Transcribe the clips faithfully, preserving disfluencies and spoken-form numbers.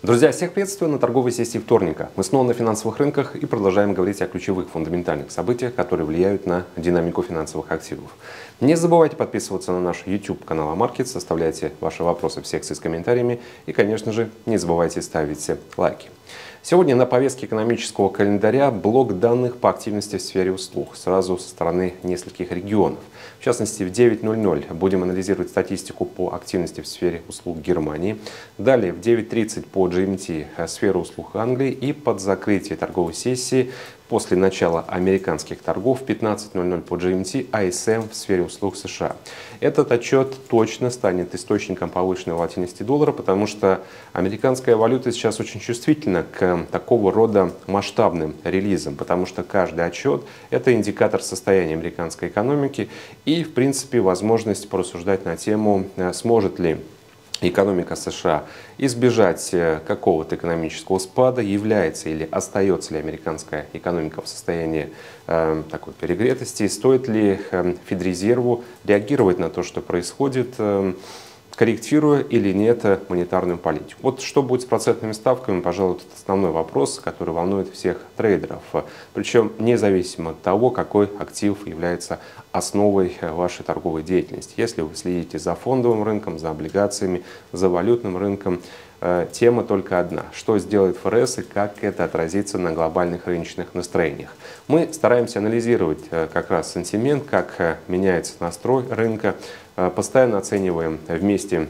Друзья, всех приветствую на торговой сессии вторника. Мы снова на финансовых рынках и продолжаем говорить о ключевых фундаментальных событиях, которые влияют на динамику финансовых активов. Не забывайте подписываться на наш YouTube канал Амаркетс, оставляйте ваши вопросы в секции с комментариями и, конечно же, не забывайте ставить лайки. Сегодня на повестке экономического календаря блок данных по активности в сфере услуг, сразу со стороны нескольких регионов. В частности, в девять ноль ноль будем анализировать статистику по активности в сфере услуг Германии. Далее в девять тридцать по джи эм ти сфера услуг Англии и под закрытие торговой сессии после начала американских торгов в пятнадцать ноль ноль по джи эм ти ай эс эм в сфере услуг США. Этот отчет точно станет источником повышенной волатильности доллара, потому что американская валюта сейчас очень чувствительна к такого рода масштабным релизам, потому что каждый отчет – это индикатор состояния американской экономики и, в принципе, возможность порассуждать на тему, сможет ли экономика США избежать какого-то экономического спада, является или остается ли американская экономика в состоянии э, такой перегретости, стоит ли э, Федрезерву реагировать на то, что происходит, э, корректируя или нет монетарную политику. Вот что будет с процентными ставками, пожалуй, это основной вопрос, который волнует всех трейдеров. Причем независимо от того, какой актив является основой вашей торговой деятельности. Если вы следите за фондовым рынком, за облигациями, за валютным рынком, тема только одна. Что сделает эф эр эс и как это отразится на глобальных рыночных настроениях. Мы стараемся анализировать как раз сентимент, как меняется настрой рынка. Постоянно оцениваем вместе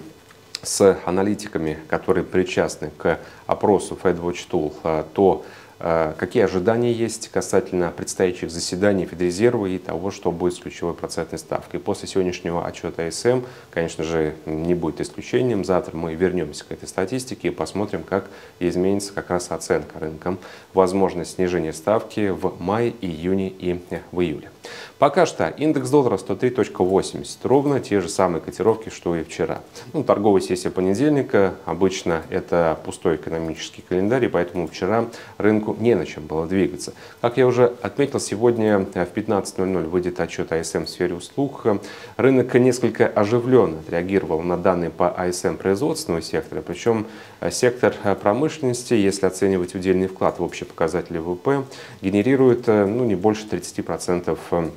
с аналитиками, которые причастны к опросу FedWatch Tool, то, какие ожидания есть касательно предстоящих заседаний Федрезерва и того, что будет с ключевой процентной ставкой. После сегодняшнего отчета ай эс эм, конечно же, не будет исключением. Завтра мы вернемся к этой статистике и посмотрим, как изменится как раз оценка рынком. Возможность снижения ставки в мае, июне и в июле. Пока что индекс доллара сто три целых восемьдесят, ровно те же самые котировки, что и вчера. Ну, торговая сессия понедельника, обычно это пустой экономический календарь, и поэтому вчера рынку не на чем было двигаться. Как я уже отметил, сегодня в пятнадцать ноль ноль выйдет отчет ай эс эм в сфере услуг. Рынок несколько оживленно отреагировал на данные по ай эс эм производственного сектора, причем сектор промышленности, если оценивать удельный вклад в общие показатели вэ вэ пэ, генерирует ну, не больше тридцати процентов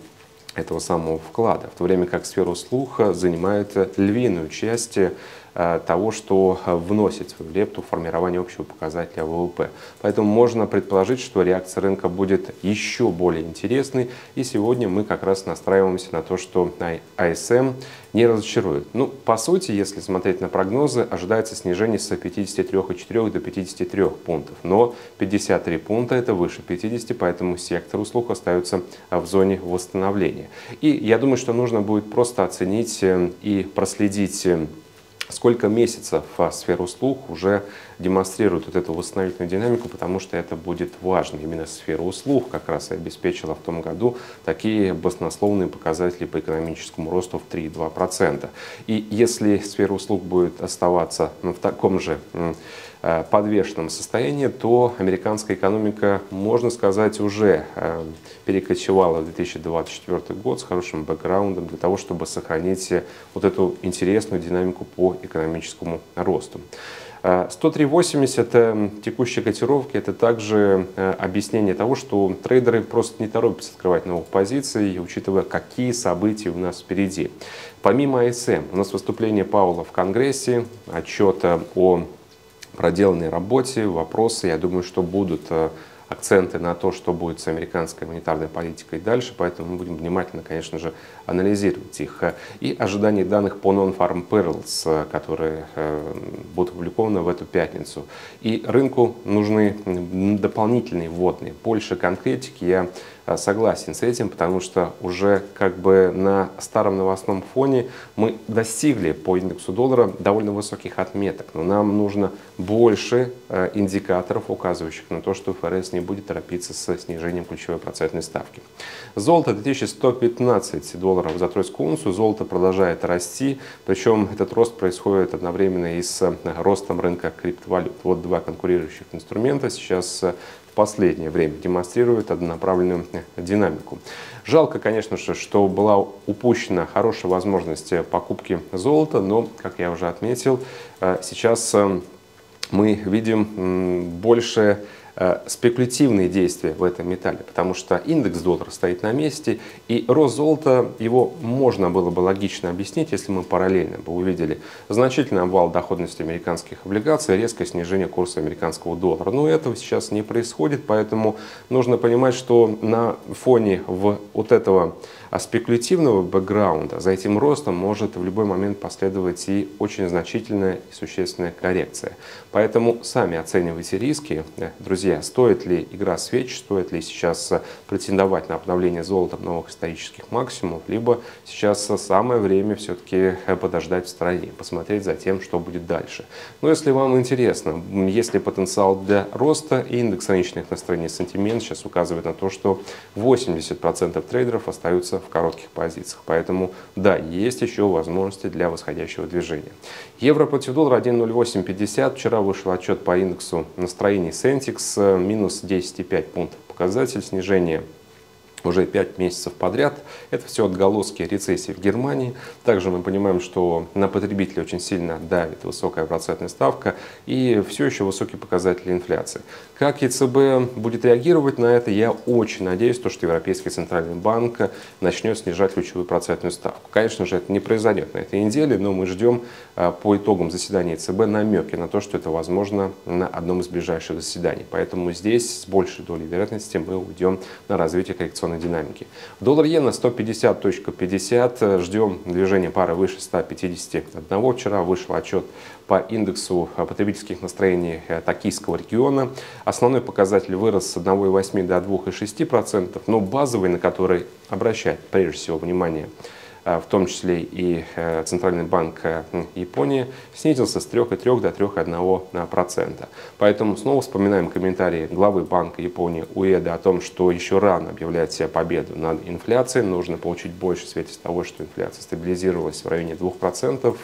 этого самого вклада, в то время как сфера услуг занимает львиную часть того, что вносит свою лепту в формирование общего показателя вэ вэ пэ. Поэтому можно предположить, что реакция рынка будет еще более интересной. И сегодня мы как раз настраиваемся на то, что ай эс эм не разочарует. Ну, по сути, если смотреть на прогнозы, ожидается снижение с пятидесяти трёх целых четырёх десятых до пятидесяти трёх пунктов. Но пятьдесят три пункта это выше пятидесяти, поэтому сектор услуг остается в зоне восстановления. И я думаю, что нужно будет просто оценить и проследить, сколько месяцев сфера услуг уже демонстрирует вот эту восстановительную динамику, потому что это будет важно. Именно сфера услуг как раз и обеспечила в том году такие баснословные показатели по экономическому росту в три целых две десятых процента. И если сфера услуг будет оставаться ну, в таком же подвешенном состоянии, то американская экономика, можно сказать, уже перекочевала в две тысячи двадцать четвёртый год с хорошим бэкграундом для того, чтобы сохранить вот эту интересную динамику по экономическому росту. сто три восемьдесят текущие котировки — это также объяснение того, что трейдеры просто не торопятся открывать новых позиций, учитывая, какие события у нас впереди. Помимо ай эс эм, у нас выступление Пауэлла в Конгрессе, отчет о проделанной работе, вопросы, я думаю, что будут акценты на то, что будет с американской монетарной политикой дальше, поэтому мы будем внимательно, конечно же, анализировать их. И ожидание данных по Non-Farm Payrolls, которые будут опубликованы в эту пятницу. И рынку нужны дополнительные вводные, больше конкретики. Я согласен с этим, потому что уже как бы на старом новостном фоне мы достигли по индексу доллара довольно высоких отметок, но нам нужно больше индикаторов, указывающих на то, что эф эр эс не будет торопиться с снижением ключевой процентной ставки. Золото две тысячи сто пятнадцать долларов за тройскую унцию, золото продолжает расти, причем этот рост происходит одновременно и с ростом рынка криптовалют. Вот два конкурирующих инструмента сейчас в последнее время демонстрирует однонаправленную динамику. Жалко, конечно же, что была упущена хорошая возможность покупки золота, но, как я уже отметил, сейчас мы видим больше спекулятивные действия в этом металле, потому что индекс доллара стоит на месте, и рост золота, его можно было бы логично объяснить, если мы параллельно бы увидели значительный обвал доходности американских облигаций, резкое снижение курса американского доллара. Но этого сейчас не происходит, поэтому нужно понимать, что на фоне вот этого спекулятивного бэкграунда за этим ростом может в любой момент последовать и очень значительная и существенная коррекция. Поэтому сами оценивайте риски, друзья, стоит ли игра свеч, стоит ли сейчас претендовать на обновление золота новых исторических максимумов, либо сейчас самое время все-таки подождать в стороне, посмотреть за тем, что будет дальше. Но если вам интересно, есть ли потенциал для роста, индекс рыночных настроений сентимент сейчас указывает на то, что восемьдесят процентов трейдеров остаются в коротких позициях. Поэтому, да, есть еще возможности для восходящего движения. Евро против доллара один ноль восемь пятьдесят. Вчера вышел отчет по индексу настроений Сентикс, минус десять и пять пунктов. Показатель снижения уже пять месяцев подряд. Это все отголоски рецессии в Германии. Также мы понимаем, что на потребителя очень сильно давит высокая процентная ставка и все еще высокие показатели инфляции. Как ЕЦБ будет реагировать на это, я очень надеюсь, то, что Европейский центральный банк начнет снижать ключевую процентную ставку. Конечно же, это не произойдет на этой неделе, но мы ждем по итогам заседания ЕЦБ намеки на то, что это возможно на одном из ближайших заседаний. Поэтому здесь с большей долей вероятности мы уйдем на развитие коррекционной динамики. Доллар-иена сто пятьдесят пятьдесят. Ждем движения пары выше ста пятидесяти одного. Вчера вышел отчет по индексу потребительских настроений токийского региона. Основной показатель вырос с одного и восьми до двух и шести процентов, но базовый, на который обращает прежде всего внимание в том числе и Центральный банк Японии, снизился с трёх и трёх до трёх и одного процента. Поэтому снова вспоминаем комментарии главы Банка Японии Уэда о том, что еще рано объявлять себе победу над инфляцией, нужно получить больше свидетельств того, что инфляция стабилизировалась в районе двух процентов,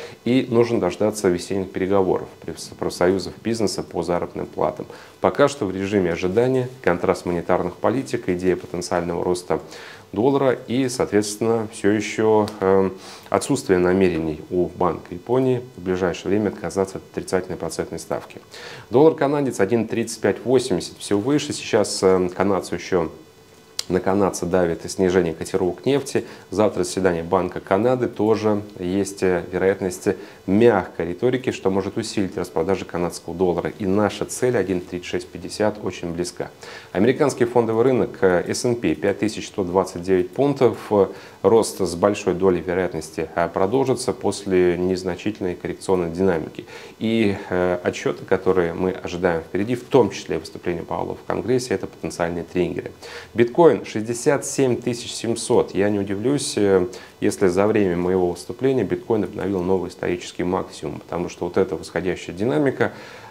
и нужно дождаться весенних переговоров профсоюзов бизнеса по заработным платам. Пока что в режиме ожидания, контраст монетарных политик, идея потенциального роста доллара и, соответственно, все еще э, отсутствие намерений у Банка Японии в ближайшее время отказаться от отрицательной процентной ставки. Доллар-канадец один тридцать пять восемьдесят, все выше. Сейчас э, канадцу еще на канадца давит и снижение котировок нефти. Завтра заседание Банка Канады, тоже есть вероятность мягкой риторики, что может усилить распродажи канадского доллара. И наша цель один тридцать шесть пятьдесят очень близка. Американский фондовый рынок эс энд пи пять тысяч сто двадцать девять пунктов. Рост с большой долей вероятности продолжится после незначительной коррекционной динамики. И э, отчеты, которые мы ожидаем впереди, в том числе выступление Пауэлла в Конгрессе, это потенциальные триггеры. Биткоин шестьдесят семь тысяч семьсот. Я не удивлюсь, если за время моего выступления биткоин обновил новый исторический максимум, потому что вот эта восходящая динамика,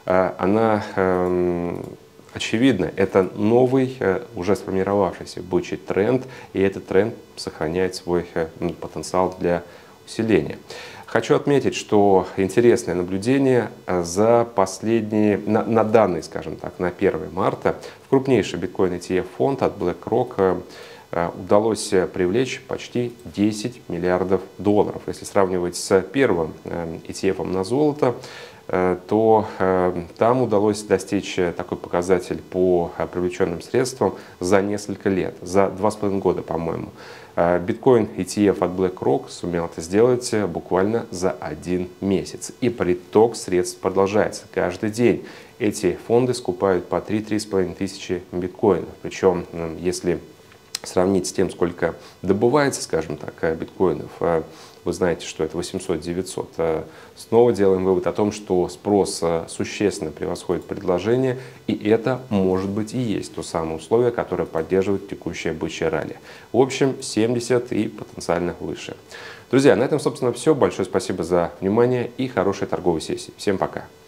она очевидно, это новый, уже сформировавшийся бычий тренд, и этот тренд сохраняет свой потенциал для усиления. Хочу отметить, что интересное наблюдение за последние, на, на данный, скажем так, на первое марта в крупнейший биткоин и ти эф фонд от BlackRock удалось привлечь почти десять миллиардов долларов. Если сравнивать с первым и ти эф на золото, то там удалось достичь такой показатель по привлеченным средствам за несколько лет, за два с половиной года, по-моему. Биткоин и ти эф от BlackRock сумел это сделать буквально за один месяц. И приток средств продолжается каждый день. Эти фонды скупают по три-три с половиной тысячи биткоинов. Причем, если сравнить с тем, сколько добывается, скажем так, биткоинов, вы знаете, что это восемьсот-девятьсот. Снова делаем вывод о том, что спрос существенно превосходит предложение, и это, может быть, и есть то самое условие, которое поддерживает текущее бычье ралли. В общем, семьдесят и потенциально выше. Друзья, на этом, собственно, все. Большое спасибо за внимание и хорошей торговой сессии. Всем пока!